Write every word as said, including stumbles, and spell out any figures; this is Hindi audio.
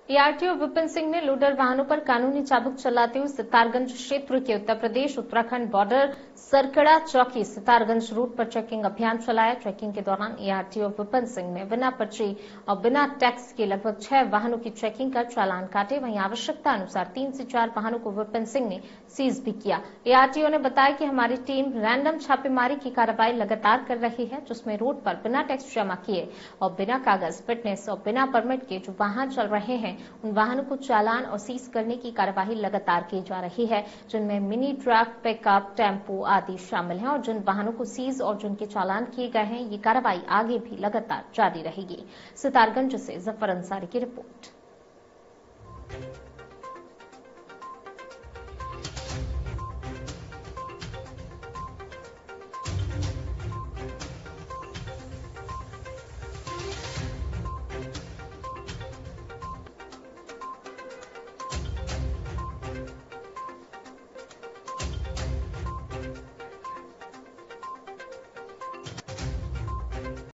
एआरटीओ विपिन सिंह ने लोडर वाहनों पर कानूनी चाबुक चलाते हुए सितारगंज क्षेत्र के उत्तर प्रदेश उत्तराखंड बॉर्डर सरकड़ा चौकी सितारगंज रूट पर चेकिंग अभियान चलाया। चेकिंग के दौरान एआरटीओ विपिन सिंह ने बिना पर्ची और बिना टैक्स के लगभग छह वाहनों की चेकिंग कर चालान काटे। वहीं आवश्यकता अनुसार तीन से चार वाहनों को विपिन सिंह ने सीज भी किया। एआरटीओ ने बताया कि हमारी टीम रैंडम छापेमारी की कार्रवाई लगातार कर रही है, जिसमें रोड पर बिना टैक्स जमा किए और बिना कागज, फिटनेस और बिना परमिट के जो वाहन चल रहे हैं उन वाहनों को चालान और सीज करने की कार्यवाही लगातार की जा रही है, जिनमें मिनी ट्रक, पिकअप, टेम्पो आदि शामिल हैं। और जिन वाहनों को सीज और जिनके चालान किए गए हैं, ये कार्रवाई आगे भी लगातार जारी रहेगी। सितारगंज से जफर अंसारी की रिपोर्ट।